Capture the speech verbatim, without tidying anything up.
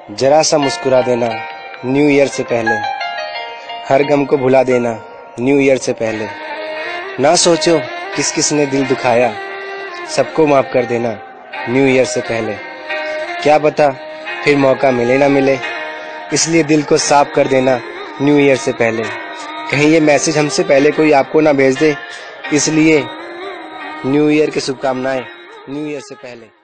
जरा सा मुस्कुरा देना न्यू ईयर से पहले, हर गम को भुला देना न्यू ईयर से पहले। ना सोचो किस किस ने दिल दुखाया, सबको माफ कर देना न्यू ईयर से पहले। क्या पता फिर मौका मिले ना मिले, इसलिए दिल को साफ कर देना न्यू ईयर से पहले। कहीं ये मैसेज हमसे पहले कोई आपको ना भेज दे, इसलिए न्यू ईयर की शुभकामनाएं न्यू ईयर से पहले।